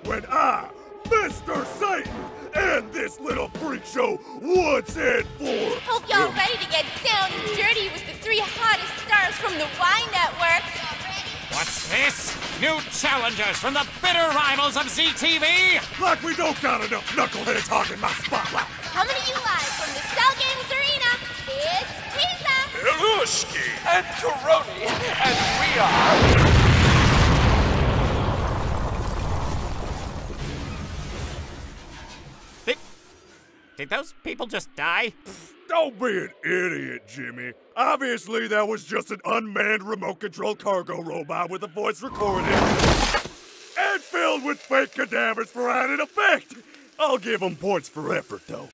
when I, Mr. Satan, and this little freak show once and for... Hope y'all ready to get down and dirty with the 3 hottest stars from the Y Network. What's this? New challengers from the bitter rivals of ZTV? Like we don't got enough knuckleheads hogging my spotlight. Coming to you live from the Cell Games Arena, it's Pizza! Hirushki and Koroni, and we are... Did those people just die? Don't be an idiot, Jimmy. Obviously, that was just an unmanned remote-controlled cargo robot with a voice recorded and filled with fake cadavers for added effect. I'll give them points for effort, though.